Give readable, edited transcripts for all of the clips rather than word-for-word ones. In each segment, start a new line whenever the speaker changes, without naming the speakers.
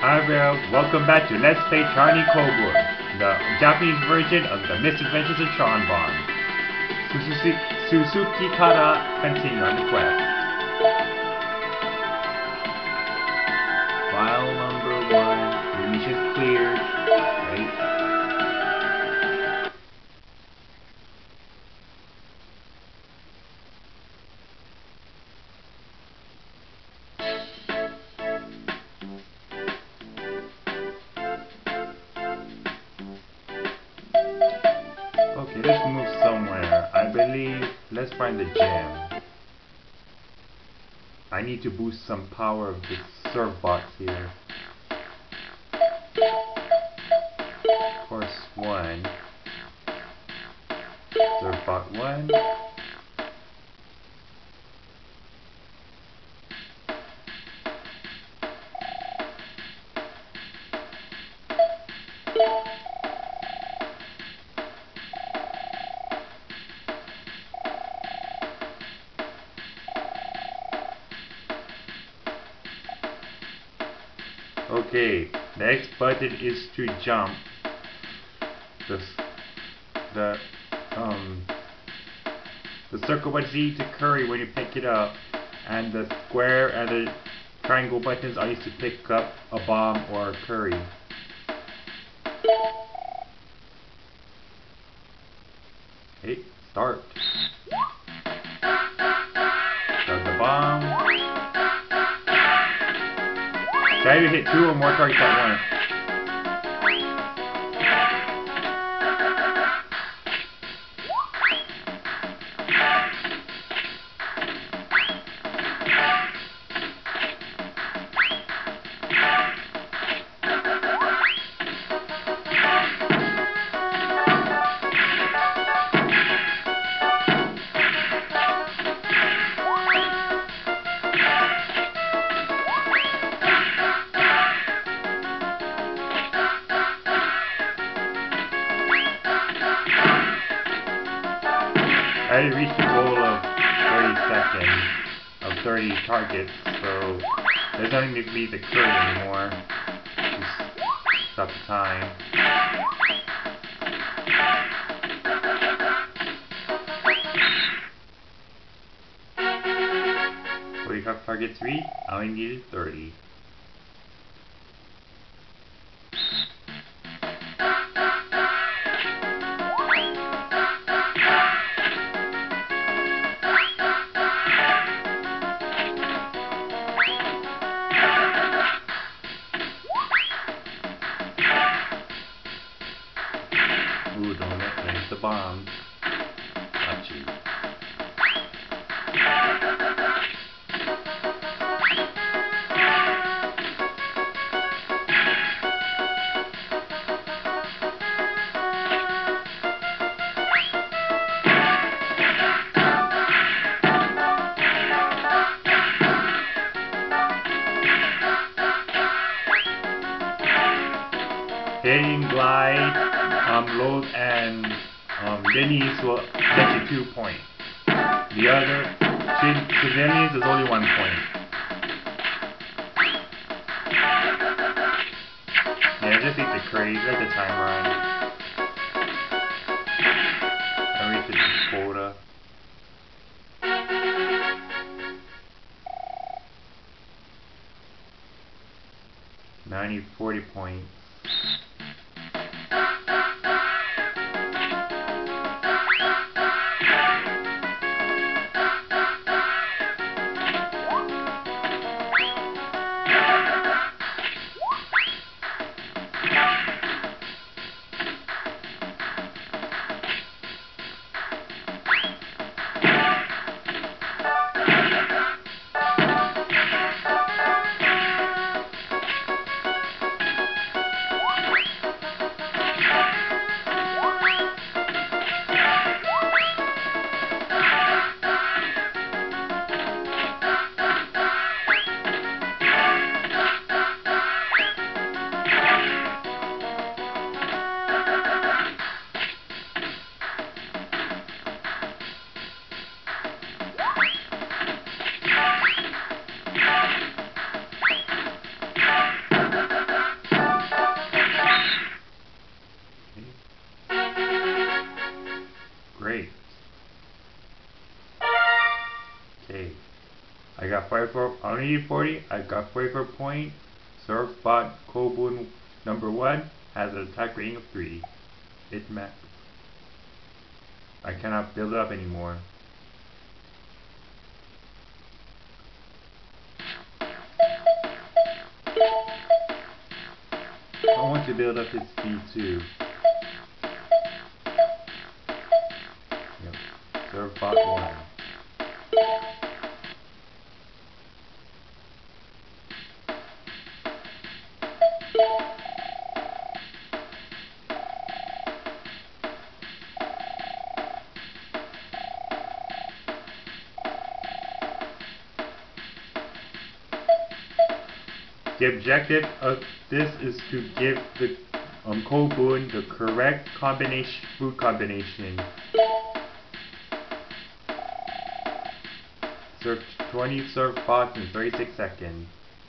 Hi there, welcome back to Let's Play Charny Kogor, the Japanese version of the Misadventures of Tronbon. Suzuki Kara continue on the quest. File number 1, the mission's cleared, right? Okay, let's move somewhere. I believe, let's find the gem. I need to boost some power of this serve box here. Course 1. Serve box 1. Okay, the X button is to jump. The circle button is to curry when you pick it up, and the square and the triangle buttons are used to pick up a bomb or a curry. Okay, start. Start the bomb. Try to hit 2 or more targets at once. I reached the goal of 30 seconds, of 30 targets, so there's nothing to beat the curry anymore. Just stop the time. So you have target 3, I only needed 30. Ooh, don't let me hit the bombs. Got you. Hitting glide, load and minis will get you 2 points. The other civilians is only 1 point. Yeah, just eat the craze, let the time run. I reached the quota. $40 points. Okay. I got 44, I only need 40, I got 44 point. Surfbot Kobun number 1 has an attack rating of 3. It max. I cannot build it up anymore. I want to build up its speed too. Yep. Surfbot 1. The objective of this is to give the Kobun the correct food combination. Surf 20 surf bots in 36 seconds.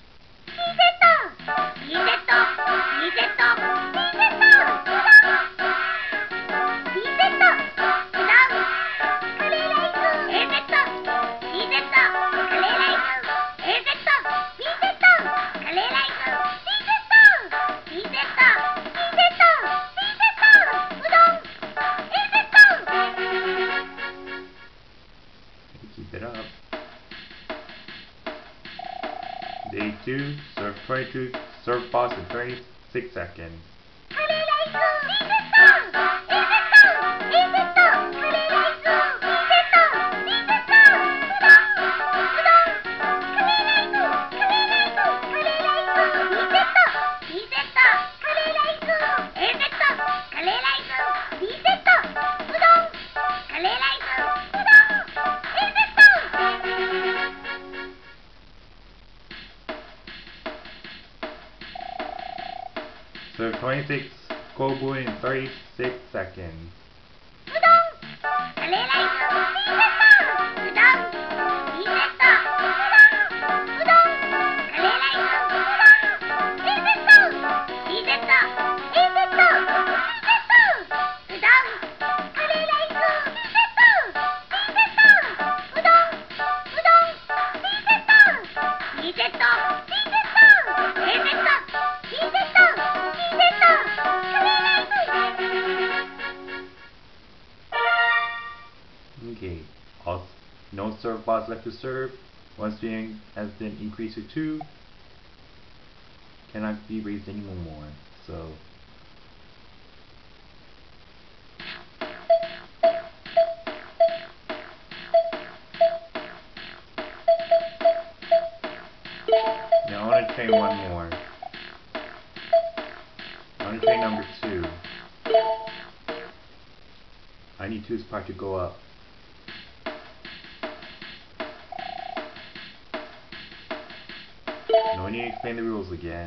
Keep it up. Day 2, surf 22 surf bots in 36 seconds. Surf 26 Kobun in 36 seconds. Okay, no surf bots left to serve. Once being has been increased to 2, cannot be raised anymore. So now I want to train one more. I want to train number 2. I need 2's part to go up. No need to explain the rules again.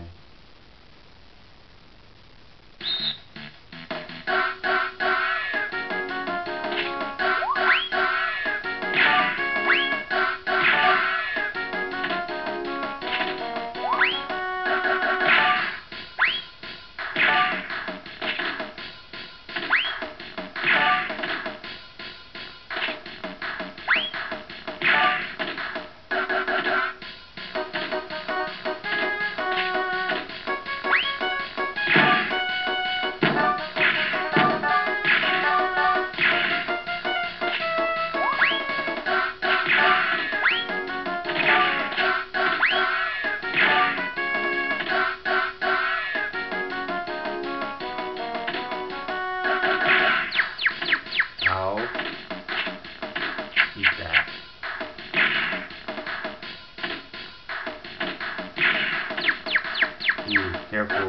Careful.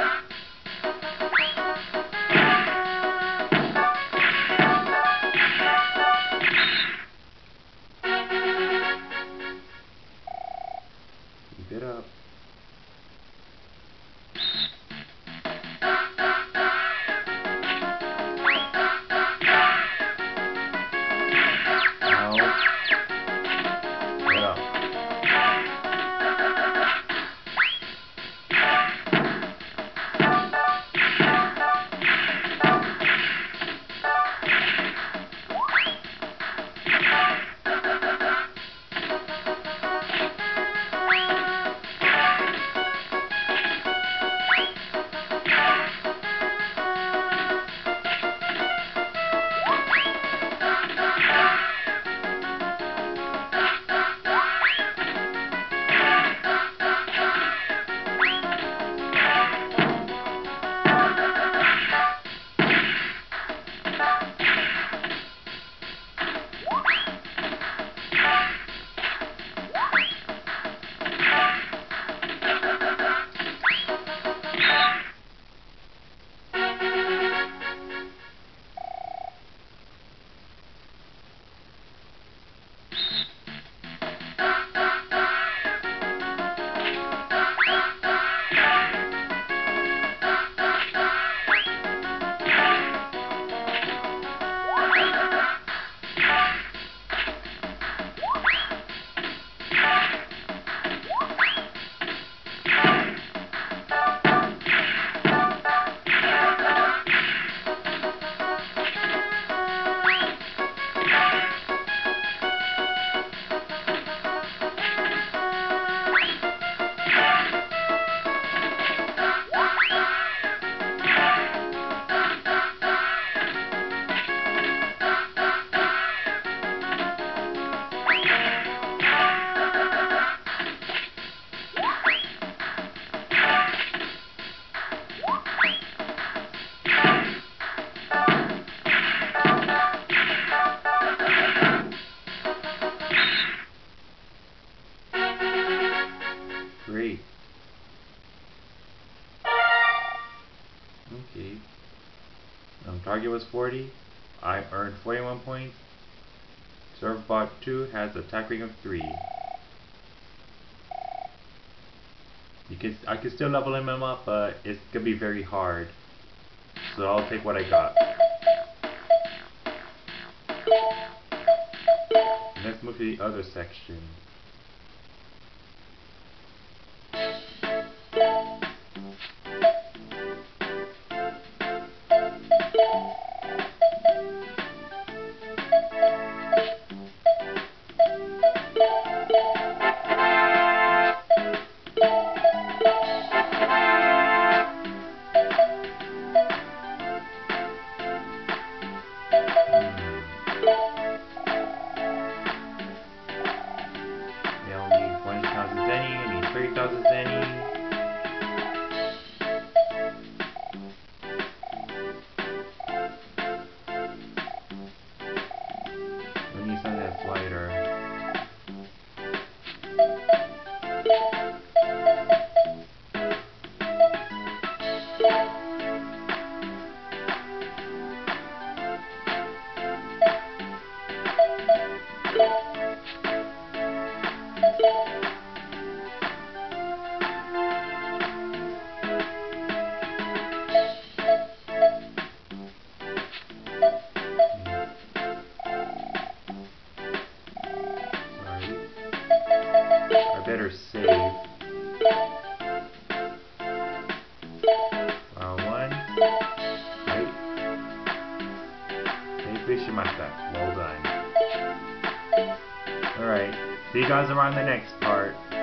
Keep it up. target was 40. I earned 41 points. Surfbot 2 has attack rating of 3. I can still level him up, but it's gonna be very hard. So I'll take what I got. Let's move to the other section. Better save. One. Right. Well done. Alright. See you guys around the next part.